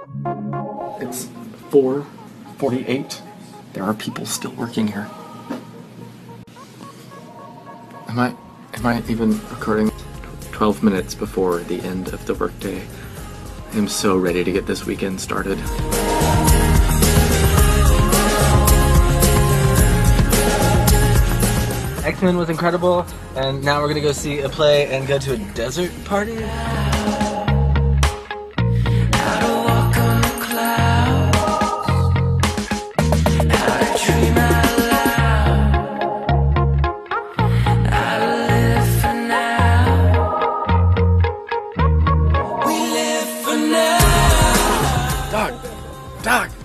It's 4:48. There are people still working here. Am I even recording? 12 minutes before the end of the workday. I am so ready to get this weekend started. X-Men was incredible, and now we're gonna go see a play and go to a desert party. Dog!